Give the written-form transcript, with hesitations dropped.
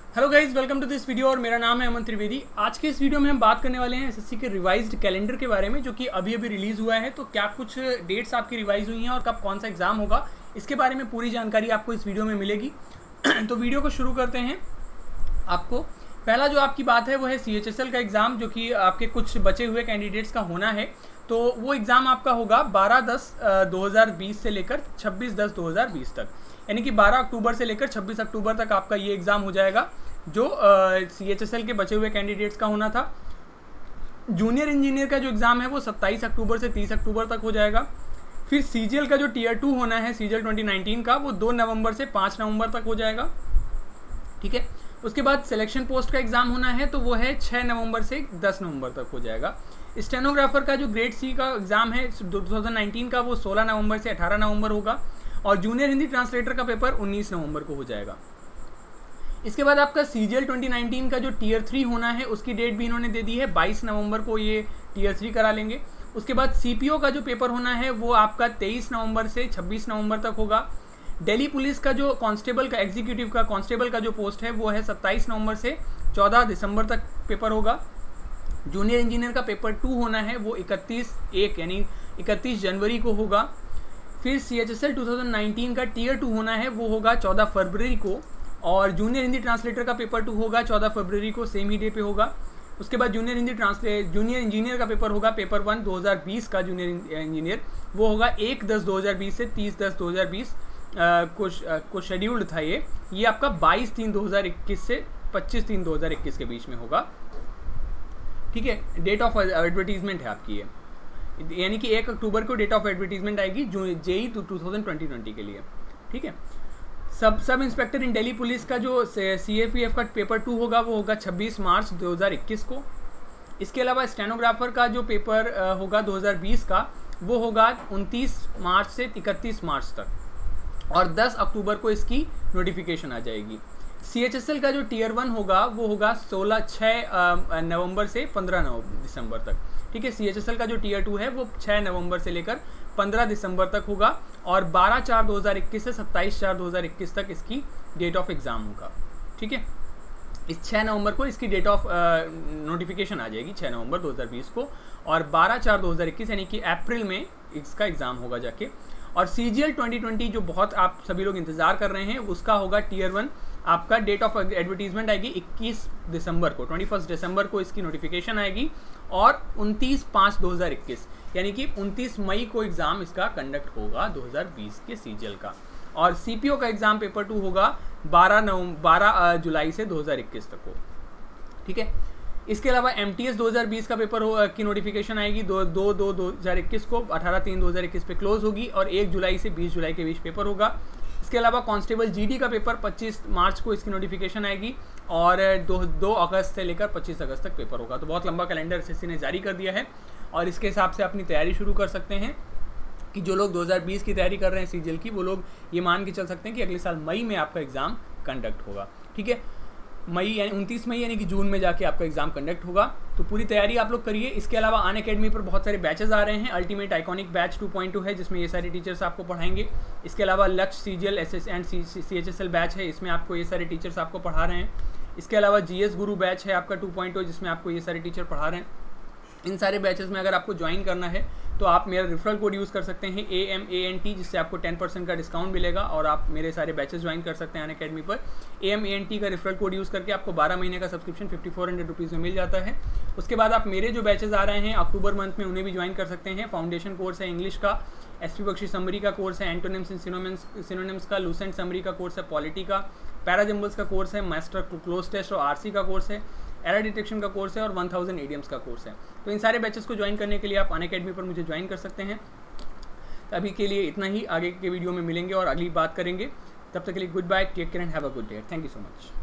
Hello guys, welcome to this video और मेरा नाम है अमन त्रिवेदी। आज के इस वीडियो में हम बात करने वाले हैं एसएससी के रिवाइज्ड कैलेंडर के बारे में, जो कि अभी रिलीज़ हुआ है। तो क्या कुछ डेट्स आपकी रिवाइज हुई हैं और कब कौन सा एग्जाम होगा, इसके बारे में पूरी जानकारी आपको इस वीडियो में मिलेगी। तो वीडियो को शुरू करते हैं। आपको पहला जो आपकी बात है वो है CHSL का एग्ज़ाम, जो कि आपके कुछ बचे हुए कैंडिडेट्स का होना है। तो वो एग्ज़ाम आपका होगा 12/10/2020 से लेकर 26/10/2020 तक, यानी कि 12 अक्टूबर से लेकर 26 अक्टूबर तक आपका ये एग्ज़ाम हो जाएगा, जो CHSL के बचे हुए कैंडिडेट्स का होना था। जूनियर इंजीनियर का जो एग्ज़ाम है वो 27 अक्टूबर से 30 अक्टूबर तक हो जाएगा। फिर CGL का जो Tier 2 होना है, CGL 2019 का, वो 2 नवंबर से 5 नवंबर तक हो जाएगा। ठीक है। उसके बाद सिलेक्शन पोस्ट का एग्ज़ाम होना है, तो वो है 6 नवंबर से 10 नवंबर तक हो जाएगा। स्टेनोग्राफर का जो ग्रेड C का एग्ज़ाम है 2019 का, वो 16 नवंबर से 18 नवंबर होगा। और जूनियर हिंदी ट्रांसलेटर का पेपर 19 नवंबर को हो जाएगा। इसके बाद आपका CGL 2019 का जो Tier 3 होना है, उसकी डेट भी इन्होंने दे दी है, 22 नवंबर को ये Tier 3 करा लेंगे। उसके बाद CPO का जो पेपर होना है वो आपका 23 नवंबर से 26 नवंबर तक होगा। दिल्ली पुलिस का जो कांस्टेबल का एग्जीक्यूटिव का कांस्टेबल का जो पोस्ट है वो है 27 नवंबर से 14 दिसंबर तक पेपर होगा। जूनियर इंजीनियर का पेपर 2 होना है, वो 31 यानी 31 जनवरी को होगा। फिर CHSL 2019 का Tier 2 होना है, वो होगा 14 फरवरी को। और जूनियर हिंदी ट्रांसलेटर का पेपर 2 होगा 14 फरवरी को, सेम ही डे पे होगा। उसके बाद जूनियर इंजीनियर का पेपर होगा, पेपर 1 2020 का जूनियर इंजीनियर, वो होगा 1/10/2020 से 30/10/2020 को शेड्यूल्ड था। ये आपका 22/3/2021 से 25/3/2021 के बीच में होगा। ठीक है। डेट ऑफ एडवर्टीजमेंट है आपकी ये, यानी कि 1 अक्टूबर को डेट ऑफ एडवर्टीजमेंट आएगी JEE 2020 के लिए। ठीक है। सब इंस्पेक्टर इन दिल्ली पुलिस का जो CAPF का पेपर 2 होगा, वो होगा 26 मार्च 2021 को। इसके अलावा स्टेनोग्राफर का जो पेपर होगा 2020 का, वो होगा 29 मार्च से 31 मार्च तक, और 10 अक्टूबर को इसकी नोटिफिकेशन आ जाएगी। CHSL का जो Tier 1 होगा, वो होगा 6 नवंबर से 15 दिसंबर तक। ठीक है। CHSL का जो Tier 2 है वो 6 नवंबर से लेकर 15 दिसंबर तक होगा, और 12/4/2021 से 27/4/2021 तक इसकी डेट ऑफ एग्ज़ाम होगा। ठीक है। इस 6 नवंबर को इसकी डेट ऑफ नोटिफिकेशन आ जाएगी, 6 नवंबर 2020 को, और 12/4/2021 यानी कि अप्रैल में इसका एग्ज़ाम होगा जाके। और CGL 2020 जो बहुत आप सभी लोग इंतज़ार कर रहे हैं, उसका होगा Tier 1। आपका डेट ऑफ एडवर्टीजमेंट आएगी 21 दिसंबर को, 21 दिसंबर को इसकी नोटिफिकेशन आएगी, और 29/5/2021 यानी कि 29 मई को एग्ज़ाम इसका कंडक्ट होगा 2020 के CGL का। और CPO का एग्ज़ाम पेपर 2 होगा 12 जुलाई से 2021 तक हो। ठीक है। इसके अलावा MTS 2020 का पेपर की नोटिफिकेशन आएगी 2/2/2021 को, 18/3/2021 पे क्लोज होगी, और 1 जुलाई से 20 जुलाई के बीच पेपर होगा। इसके अलावा कांस्टेबल GD का पेपर 25 मार्च को इसकी नोटिफिकेशन आएगी, और 2 अगस्त से लेकर 25 अगस्त तक पेपर होगा। तो बहुत लंबा कैलेंडर SSC ने जारी कर दिया है, और इसके हिसाब से अपनी तैयारी शुरू कर सकते हैं। कि जो लोग 2020 की तैयारी कर रहे हैं CGL की, वो लोग ये मान के चल सकते हैं कि अगले साल मई में आपका एग्ज़ाम कंडक्ट होगा। ठीक है। मई यानी 29 मई यानी कि जून में जाके आपका एग्ज़ाम कंडक्ट होगा। तो पूरी तैयारी आप लोग करिए। इसके अलावा अनअकैडमी पर बहुत सारे बैचेस आ रहे हैं। अल्टीमेट आइकॉनिक बैच 2.2 है, जिसमें ये सारे टीचर्स आपको पढ़ाएंगे। इसके अलावा Lakshya CGL SS and CHSL batch है, इसमें आपको ये सारे टीचर्स आपको पढ़ा रहे हैं। इसके अलावा GS गुरु बैच है आपका 2.0, जिसमें आपको ये सारे टीचर पढ़ा रहे हैं। इन सारे बैचेस में अगर आपको ज्वाइन करना है, तो आप मेरा रेफरल कोड यूज़ कर सकते हैं AMANT, जिससे आपको 10% का डिस्काउंट मिलेगा, और आप मेरे सारे बैचेस ज्वाइन कर सकते हैं अनअकैडमी पर। AMANT का रेफरल कोड यूज़ करके आपको 12 महीने का सब्सक्रिप्शन 5400 रुपीज़ में मिल जाता है। उसके बाद आप मेरे जो बैचेस आ रहे हैं अक्टूबर मंथ में, उन्हें भी ज्वाइन कर सकते हैं। फाउंडेशन कोर्स है इंग्लिश का, SP बख्शी समरी का कोर्स है, एंटोनिम्स एंड सिनोनिम्स का, लूसेंट समरी का कोर्स है, पॉलिटी का, पैराजम्बल्स का कोर्स है, मास्टर क्लोज टेस्ट और RC का कोर्स है, एरर डिटेक्शन का कोर्स है, और 1000 इडियम्स का कोर्स है। तो इन सारे बैचेस को ज्वाइन करने के लिए आप अनअकैडमी पर मुझे ज्वाइन कर सकते हैं। तो अभी के लिए इतना ही, आगे के वीडियो में मिलेंगे और अगली बात करेंगे। तब तक के लिए goodbye, take care and have a good day. Thank you so much.